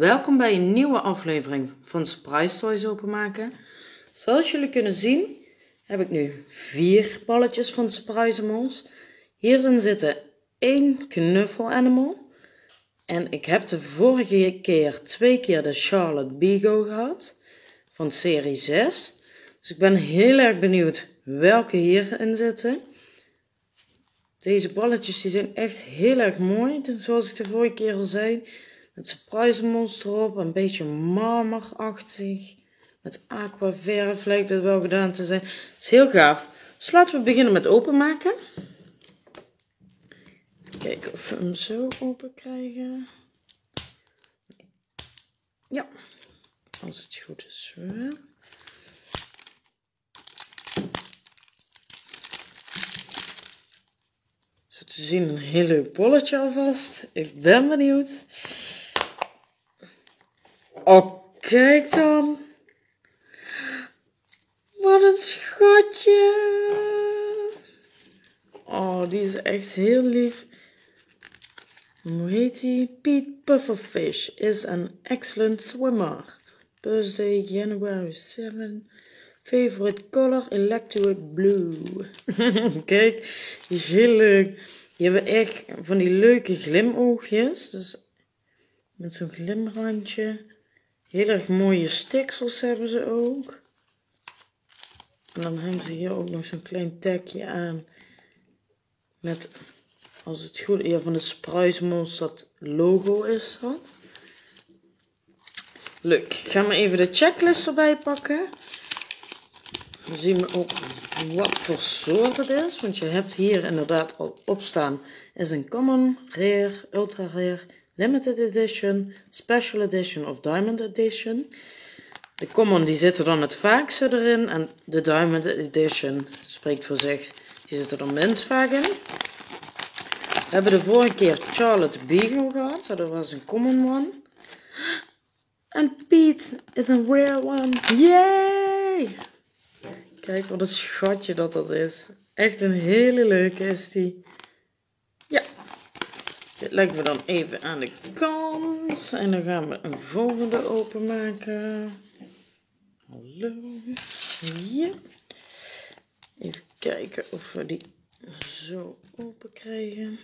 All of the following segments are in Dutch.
welkom bij een nieuwe aflevering van Surprise Toys openmaken. Zoals jullie kunnen zien heb ik nu 4 balletjes van Surprise-Mals. Hierin zitten 1 knuffel animal. En ik heb de vorige keer 2 keer de Charlotte Bigo gehad van serie 6. Dus ik ben heel erg benieuwd welke hierin zitten. Deze balletjes die zijn echt heel erg mooi, zoals ik de vorige keer al zei. Met Surprise-Mals erop, een beetje marmerachtig. Met aquaverf lijkt het wel gedaan te zijn. Het is heel gaaf. Dus laten we beginnen met openmaken. Kijken of we hem zo open krijgen. Ja, als het goed is wel. Zo te zien een heel leuk bolletje alvast. Ik ben benieuwd. Oh, kijk dan. Wat een schatje. Oh, die is echt heel lief. Hoe heet die? Pete Pufferfish is an excellent swimmer. Birthday January 7. Favorite color electric blue. Kijk, die is heel leuk. Die hebben echt van die leuke glimoogjes. Dus met zo'n glimrandje. Heel erg mooie stiksels hebben ze ook. En dan hebben ze hier ook nog zo'n klein tagje aan. Met, als het goed is, ja, van de Surprise-Mals dat logo is dat. Leuk. Ik ga maar even de checklist erbij pakken. Dan zien we ook wat voor soort het is. Want je hebt hier inderdaad al op staan. Is een common, rare, ultra rare, limited edition, special edition of diamond edition. De common die zitten dan het vaakste erin. En de diamond edition spreekt voor zich. Die zitten er minst vaak in. We hebben de vorige keer Charlotte Bigo gehad. Dat was een common one. En Pete is een rare one. Yay! Kijk wat een schatje dat is. Echt een hele leuke is die. Ja. Dit leggen we dan even aan de kant. En dan gaan we een volgende openmaken. Hallo. Ja. Even kijken of we die zo open krijgen.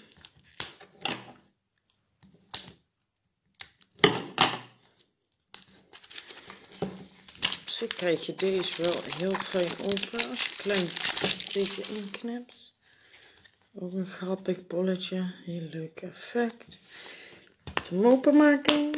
Op zich krijg je deze wel heel fijn open als je een klein beetje inknipt. Ook een grappig bolletje, heel leuk effect. Hem openmaken.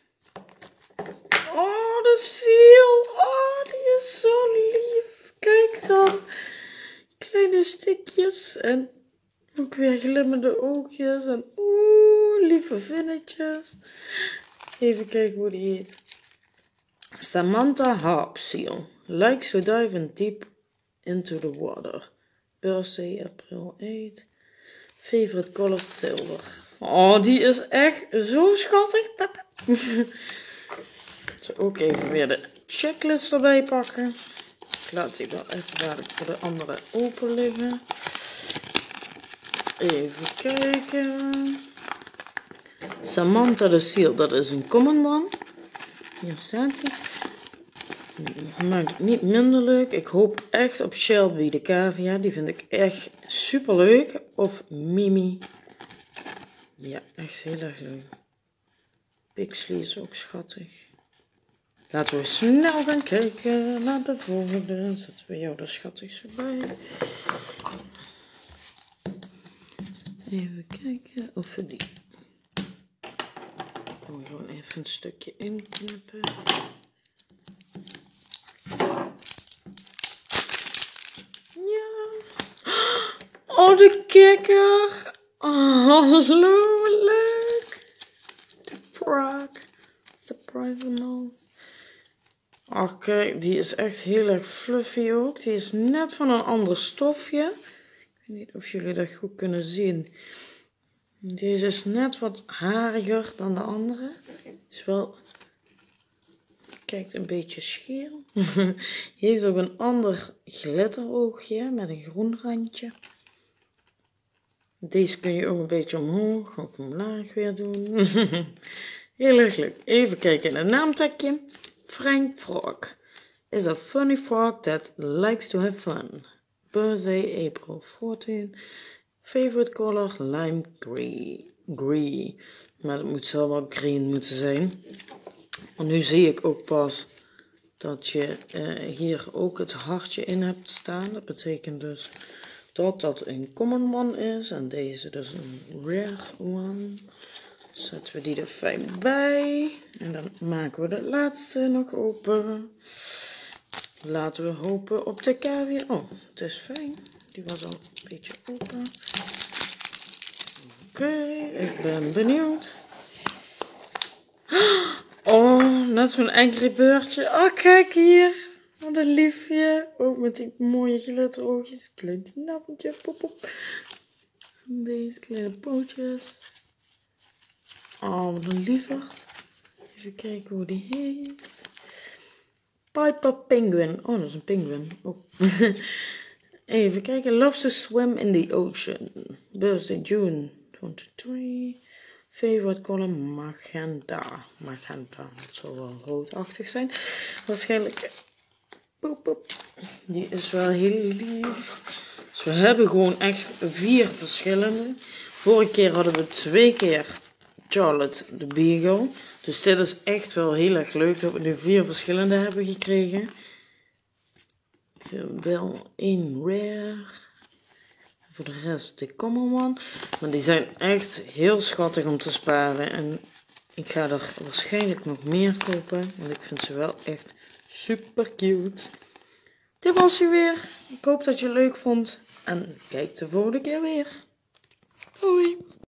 Oh, de ziel! Oh, die is zo lief! Kijk dan! Kleine stikjes en ook weer glimmende oogjes en lieve vinnetjes. Even kijken hoe die heet. Samantha Harp Seal. Likes to dive in deep into the water. Birthday April 8. Favorite color silver. Oh, die is echt zo schattig. Zo ook even weer de checklist erbij pakken. Ik laat die wel even dadelijk voor de andere open liggen. Even kijken. Samantha the Seal, dat is een common one. Hier staat hij. Maakt het niet minder leuk. Ik hoop echt op Shelby de cavia. Die vind ik echt super leuk. Of Mimi. Ja, echt heel erg leuk. Pixley is ook schattig. Laten we snel gaan kijken naar de volgende. Zetten we jou er schattig bij. Even kijken of we die... Gewoon even een stukje inknippen. Ja. Oh, de kikker. Oh, hallo, leuk. De frog. Surprise-Mals. Oh, kijk, die is echt heel erg fluffy ook. Die is net van een ander stofje. Ik weet niet of jullie dat goed kunnen zien. Deze is net wat hariger dan de andere. Is wel... Kijkt een beetje scheel. Heeft ook een ander glitteroogje met een groen randje. Deze kun je ook een beetje omhoog of omlaag weer doen. Heel erg leuk. Even kijken naar het naamtekje. Frank Frog is a funny frog that likes to have fun. Birthday April 14. Favorite color lime green. Maar het moet zo wel green moeten zijn. En nu zie ik ook pas dat je hier ook het hartje in hebt staan. Dat betekent dus dat dat een common one is. En deze dus een rare one. Zetten we die er fijn bij. En dan maken we de laatste nog open. Laten we hopen op de kaviaar. Oh, het is fijn. Die was al een beetje open. Oké, ik ben benieuwd. Oh, net zo'n Angry Birdje. Oh, kijk hier. Wat een liefje. Ook met die mooie glitteroogjes. Klein knappeltje. Pop, pop. Deze kleine pootjes. Oh, wat een lieverd. Even kijken hoe die heet. Piper Penguin. Oh, dat is een penguin. Oh. Even kijken. Loves to swim in the ocean. Birthday June 23. Favorite color magenta. Magenta. Dat zal wel roodachtig zijn. Waarschijnlijk. Poep, poep. Die is wel heel lief. Dus we hebben gewoon echt 4 verschillende. Vorige keer hadden we 2 keer Charlotte de Beagle. Dus dit is echt wel heel erg leuk dat we nu 4 verschillende hebben gekregen. Wel 1 rare. Voor de rest de common one. Maar die zijn echt heel schattig om te sparen. En ik ga er waarschijnlijk nog meer kopen. Want ik vind ze wel echt super cute. Dit was hij weer. Ik hoop dat je het leuk vond. En kijk de volgende keer weer. Hoi.